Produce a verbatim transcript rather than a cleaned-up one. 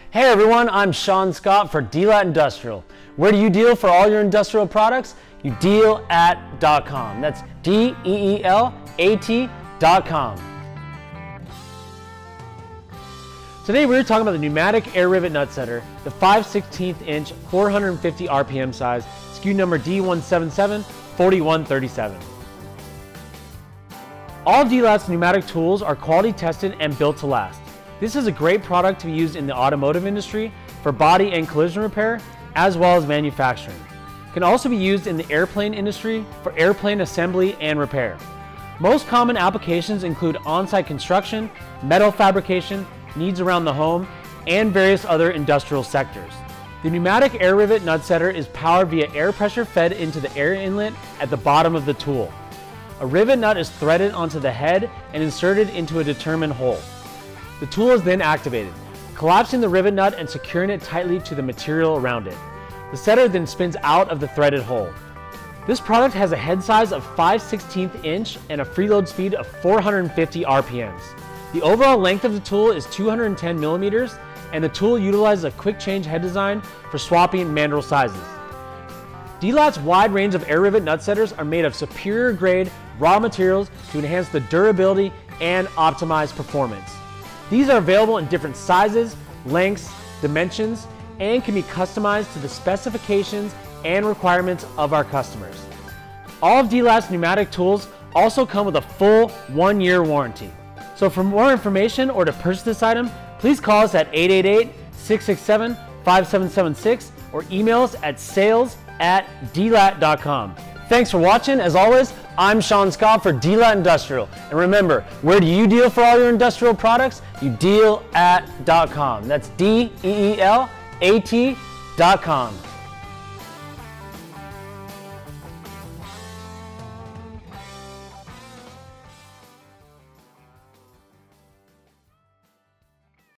Hey everyone, I'm Sean Scott for D-Lat Industrial. Where do you deal for all your industrial products? You deal at dot com. That's D E E L A T dot com. Today we're talking about the pneumatic air rivet nut setter, the five sixteenths inch, four hundred fifty R P M size, S K U number D one seven seven four one three seven. All D-Lat's pneumatic tools are quality tested and built to last. This is a great product to be used in the automotive industry for body and collision repair, as well as manufacturing. It can also be used in the airplane industry for airplane assembly and repair. Most common applications include on-site construction, metal fabrication, needs around the home, and various other industrial sectors. The pneumatic air rivet nut setter is powered via air pressure fed into the air inlet at the bottom of the tool. A rivet nut is threaded onto the head and inserted into a determined hole. The tool is then activated, collapsing the rivet nut and securing it tightly to the material around it. The setter then spins out of the threaded hole. This product has a head size of five sixteenths inch and a freeload speed of four hundred fifty R P Ms. The overall length of the tool is two hundred ten millimeters, and the tool utilizes a quick change head design for swapping mandrel sizes. D-Lat's wide range of air rivet nut setters are made of superior grade raw materials to enhance the durability and optimize performance. These are available in different sizes, lengths, dimensions, and can be customized to the specifications and requirements of our customers. All of D-Lat's pneumatic tools also come with a full one year warranty. So for more information or to purchase this item, please call us at eight eight eight, six six seven, five seven seven six or email us at sales at D lat dot com. Thanks for watching. As always, I'm Sean Scott for D-Lat Industrial. And remember, where do you deal for all your industrial products? You deal at dot com. That's D E E L A T dot com.